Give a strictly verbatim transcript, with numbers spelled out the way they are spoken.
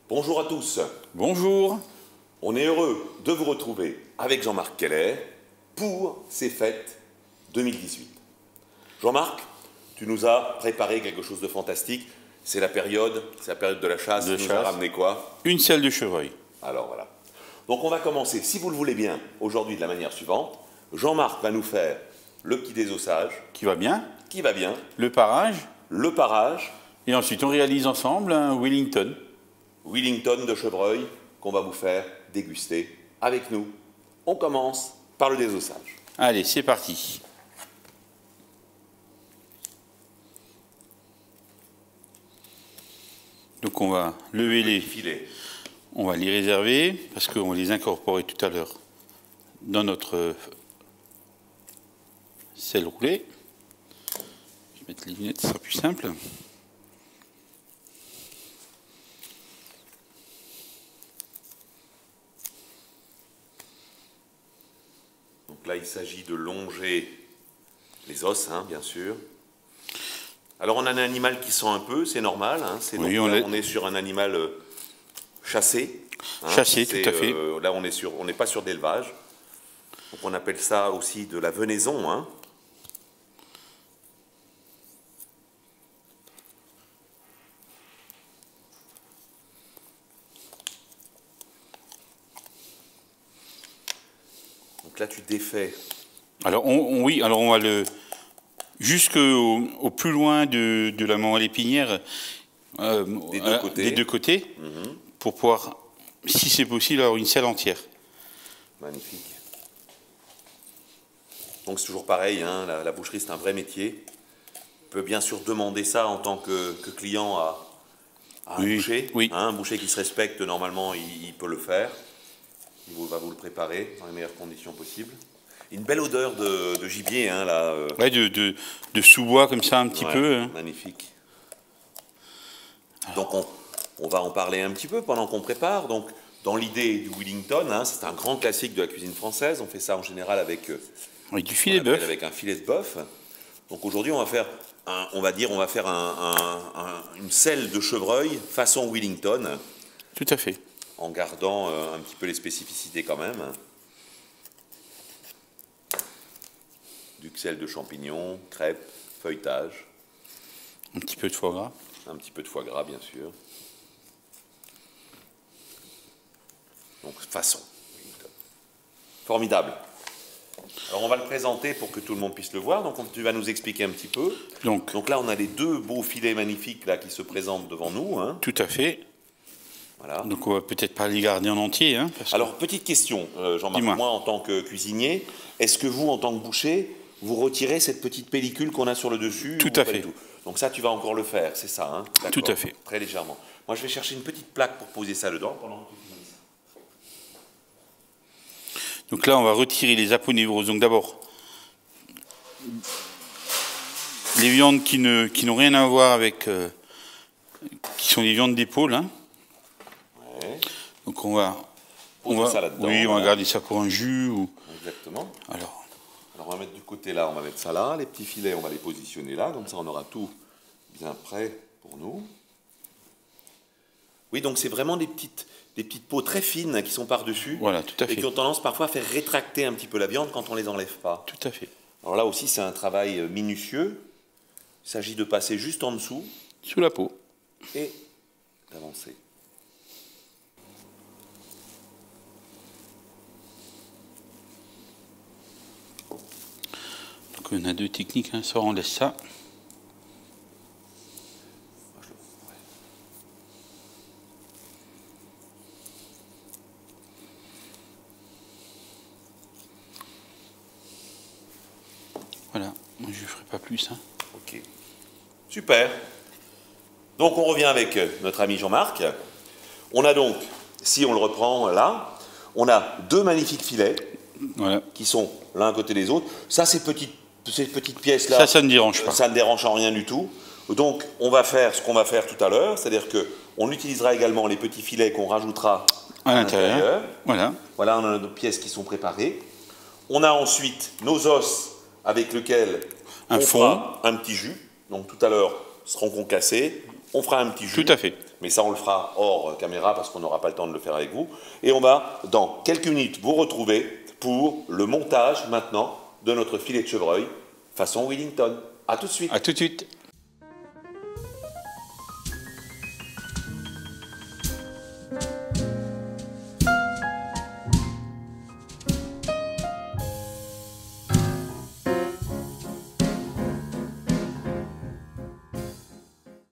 Bonjour à tous. Bonjour. On est heureux de vous retrouver avec Jean-Marc Keller pour ces fêtes deux mille dix-huit. Jean-Marc, tu nous as préparé quelque chose de fantastique. C'est la période, c'est la période de la chasse. De tu nous chasse. as ramené quoi? Une selle de chevreuil. Alors voilà. Donc on va commencer, si vous le voulez bien, aujourd'hui de la manière suivante. Jean-Marc va nous faire le petit désossage. Qui va bien. Qui va bien. Le parage. Le parage. Et ensuite, on réalise ensemble un Wellington. Wellington de chevreuil qu'on va vous faire déguster avec nous. On commence par le désossage. Allez, c'est parti. Donc on va lever les filets. On va les réserver parce qu'on va les incorporer tout à l'heure dans notre selle roulée. Je vais mettre les lunettes, ce sera plus simple. Donc là, il s'agit de longer les os, hein, bien sûr. Alors, on a un animal qui sent un peu, c'est normal. Hein, c'est oui, donc, on, là, on est sur un animal euh, chassé. Hein, chassé, tout à fait. Euh, là, on est sur, on n'est pas sur d'élevage. Donc, on appelle ça aussi de la venaison. Hein. Donc là, tu défais. Alors, on, on, oui, alors on va le jusqu'au au plus loin de, de la mamelle épinière, euh, des, deux côtés. des deux côtés, mm-hmm. pour pouvoir, si c'est possible, avoir une selle entière. Magnifique. Donc c'est toujours pareil, hein, la, la boucherie c'est un vrai métier. On peut bien sûr demander ça en tant que, que client à, à un oui, boucher. Oui. Hein, un boucher qui se respecte, normalement, il, il peut le faire. Il vous, va vous le préparer dans les meilleures conditions possibles. Une belle odeur de, de gibier, hein, là. Euh... Ouais, de, de, de sous-bois comme ça, un petit ouais, peu. Hein. Magnifique. Donc on, on va en parler un petit peu pendant qu'on prépare. Donc dans l'idée du Wellington, hein, c'est un grand classique de la cuisine française. On fait ça en général avec, euh, avec du filet de bœuf. Avec un filet de bœuf. Donc aujourd'hui, on va faire, un, on va dire, on va faire un, un, un, une selle de chevreuil façon Wellington. Tout à fait. En gardant euh, un petit peu les spécificités quand même. Du sel de champignons, crêpes, feuilletage. Un petit peu de foie gras. Un petit peu de foie gras, bien sûr. Donc, façon. Formidable. Alors, on va le présenter pour que tout le monde puisse le voir. Donc, tu vas nous expliquer un petit peu. Donc, Donc là, on a les deux beaux filets magnifiques là, qui se présentent devant nous. Hein. Tout à fait. Voilà. Donc, on va peut-être pas les garder en entier. Hein, parce Alors, que... petite question, euh, Jean-Marc. Moi, en tant que cuisinier, est-ce que vous, en tant que boucher, vous retirez cette petite pellicule qu'on a sur le dessus? Tout à fait. Tout. Donc ça, tu vas encore le faire, c'est ça, hein? Tout à fait. Très légèrement. Moi, je vais chercher une petite plaque pour poser ça dedans. Pendant que tu finis ça. Donc là, on va retirer les aponevroses. Donc d'abord, les viandes qui ne qui n'ont rien à voir avec, euh, qui sont les viandes d'épaule. Hein. Ouais. Donc on va, on va ça là-dedans. Oui, on va garder ça pour un jus ou. Exactement. Alors. Alors on va mettre du côté là, on va mettre ça là. Les petits filets, on va les positionner là. Comme ça, on aura tout bien prêt pour nous. Oui, donc c'est vraiment des petites, des petites peaux très fines qui sont par-dessus. Voilà, tout à fait. Et qui ont tendance parfois à faire rétracter un petit peu la viande quand on ne les enlève pas. Tout à fait. Alors là aussi, c'est un travail minutieux. Il s'agit de passer juste en dessous. Sous la peau. Et d'avancer. Donc on a deux techniques, hein. Soit on laisse ça. Voilà, moi je ne ferai pas plus. Hein. Ok, super. Donc on revient avec notre ami Jean-Marc. On a donc, si on le reprend là, on a deux magnifiques filets voilà. qui sont l'un à côté des autres. Ça, ces petites, ces petites pièces-là, ça, ça ne dérange pas. Ça ne dérange en rien du tout. Donc on va faire ce qu'on va faire tout à l'heure, c'est-à-dire qu'on utilisera également les petits filets qu'on rajoutera à, à l'intérieur. Voilà. Voilà, on a nos pièces qui sont préparées. On a ensuite nos os avec lesquels un on fond. fera un petit jus. Donc tout à l'heure, seront concassés. On fera un petit jus. Tout à fait. mais ça on le fera hors caméra parce qu'on n'aura pas le temps de le faire avec vous. Et on va, dans quelques minutes, vous retrouver pour le montage maintenant de notre filet de chevreuil façon Wellington. A tout de suite. À tout de suite.